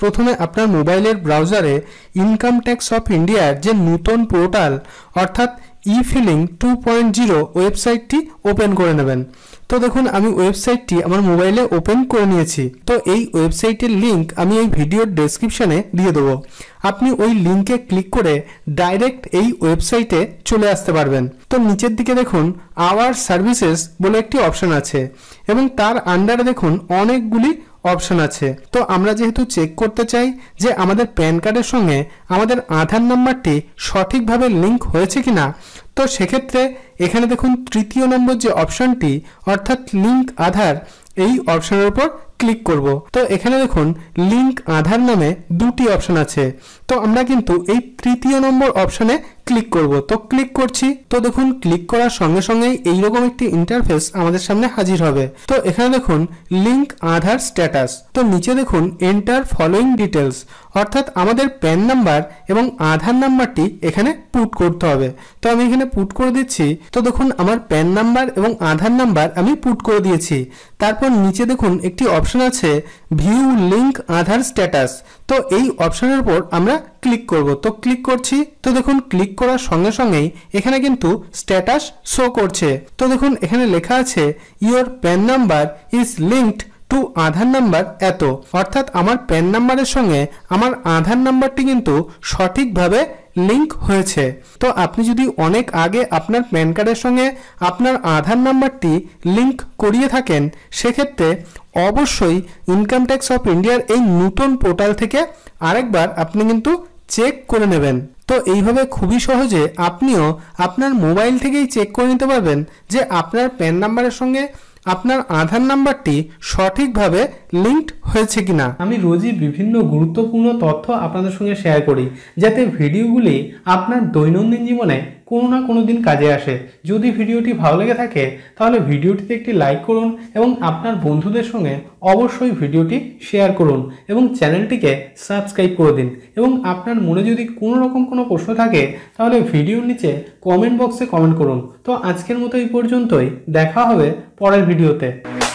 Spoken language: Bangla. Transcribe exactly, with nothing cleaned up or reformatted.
প্রথমে আপনার মোবাইলের ব্রাউজারে ইনকাম ট্যাক্স অফ ইন্ডিয়ার যে নতুন পোর্টাল অর্থাৎ E filing two point zero ওয়েবসাইটটি ওপেন করে নেবেন। তো দেখুন আমি ওয়েবসাইটটি আমার মোবাইলে ওপেন করে নিয়েছি। তো এই ওয়েবসাইটের লিঙ্ক আমি এই ভিডিওর ডেসক্রিপশনে দিয়ে দেবো। আপনি ওই লিঙ্কে ক্লিক করে ডাইরেক্ট এই ওয়েবসাইটে চলে আসতে পারবেন। তো নিচের দিকে দেখুন আওয়ার সার্ভিসেস বলে একটি অপশন আছে এবং তার আন্ডারে দেখুন অনেকগুলি অপশন আছে। তো আমরা যেহেতু চেক করতে চাই যে আমাদের প্যান কার্ডের সঙ্গে আমাদের আধার নাম্বারটি সঠিকভাবে লিঙ্ক হয়েছে কিনা, তো সেক্ষেত্রে এখানে দেখুন তৃতীয় নম্বর যে অপশনটি অর্থাৎ লিঙ্ক আধার, এই অপশনের উপর ক্লিক করব। তো এখানে দেখুন লিঙ্ক আধার নামে দুটি অপশন আছে। তো আমরা কিন্তু এই তৃতীয় নম্বর অপশনে ক্লিক করব। তো ক্লিক করছি। তো দেখুন ক্লিক করার সঙ্গে সঙ্গেই এইরকম একটি ইন্টারফেস আমাদের সামনে হাজির হবে। তো এখানে দেখুন লিঙ্ক আধার স্ট্যাটাস। তো নিচে দেখুন এন্টার ফলোইং ডিটেলস, অর্থাৎ আমাদের প্যান নাম্বার এবং আধার নাম্বারটি এখানে পুট করতে হবে। তো আমি এখানে পুট করে দিচ্ছি। তো দেখুন আমার প্যান নাম্বার এবং আধার নাম্বার আমি পুট করে দিয়েছি। তারপর নিচে দেখুন একটি অপশন আছে ভিউ লিঙ্ক আধার স্ট্যাটাস। তো এই অপশনের উপর আমরা ক্লিক করব। তো ক্লিক করছি। তো দেখুন ক্লিক করার সঙ্গে সঙ্গেই এখানে কিন্তু স্ট্যাটাস শো করছে। তো দেখুন এখানে লেখা আছে your PAN number is linked to Aadhaar number এত, অর্থাৎ আমার প্যান নাম্বারের সঙ্গে আমার আধার নাম্বারটি কিন্তু সঠিকভাবে লিঙ্ক হয়েছে। তো আপনি যদি অনেক আগে আপনার প্যান কার্ডের সঙ্গে আপনার আধার নাম্বারটি লিঙ্ক করিয়ে থাকেন, সেক্ষেত্রে অবশ্যই ইনকাম ট্যাক্স অফ ইন্ডিয়ার এই নতুন পোর্টাল থেকে আরেকবার আপনি কিন্তু চেক করে নেবেন। তো এইভাবে খুবই সহজে আপনিও আপনার মোবাইল থেকেই চেক করে নিতে পারবেন যে আপনার প্যান নাম্বারের সঙ্গে আপনার আধার নাম্বারটি সঠিকভাবে লিঙ্কড হয়েছে কিনা। আমি রোজই বিভিন্ন গুরুত্বপূর্ণ তথ্য আপনাদের সঙ্গে শেয়ার করি, যাতে ভিডিওগুলি আপনার দৈনন্দিন জীবনে কোনো না কোনো দিন কাজে আসে। যদি ভিডিওটি ভালো লেগে থাকে তাহলে ভিডিওটিতে একটি লাইক করুন এবং আপনার বন্ধুদের সঙ্গে অবশ্যই ভিডিওটি শেয়ার করুন এবং চ্যানেলটিকে সাবস্ক্রাইব করে দিন। এবং আপনার মনে যদি কোনো রকম কোনো প্রশ্ন থাকে তাহলে ভিডিওর নিচে কমেন্ট বক্সে কমেন্ট করুন। তো আজকের মতো এই পর্যন্তই, দেখা হবে পরের ভিডিওতে।